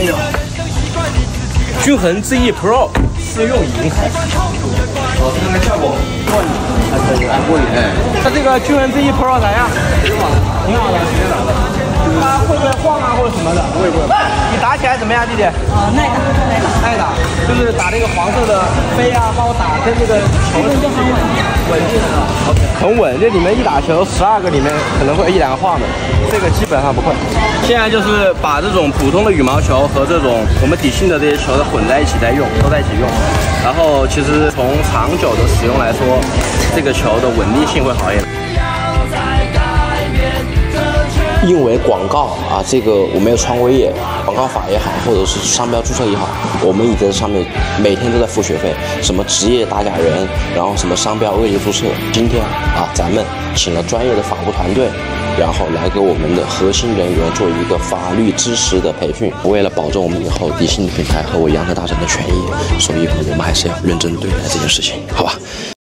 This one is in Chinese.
呦，均衡 GE Pro 适用银海。哦，这个效果过瘾，还可以，还过瘾。哎，它这个均衡 GE Pro 咋样？挺好的，挺好的，挺好的。它会不会晃啊，或者什么的？不会不会。你打起来怎么样，弟弟？ 耐打，耐打， 耐打，就是打那个黄色的飞啊，帮我打跟这个球就很稳定， 稳定的，很稳。这里面一打球，12个里面可能会1、2个晃的，这个基本上不会。现在就是把这种普通的羽毛球和这种我们底性的这些球的混在一起在用，都在一起用。然后其实从长久的使用来说，这个球的稳定性会好一点。 因为广告啊，这个我们要创微业，广告法也好，或者是商标注册也好，我们已经在上面每天都在付学费，什么职业打假人，然后什么商标恶意注册。今天啊，咱们请了专业的法务团队，然后来给我们的核心人员做一个法律知识的培训。为了保证我们以后底薪的品牌和我阳台大展的权益，所以我们还是要认真对待这件事情，好吧？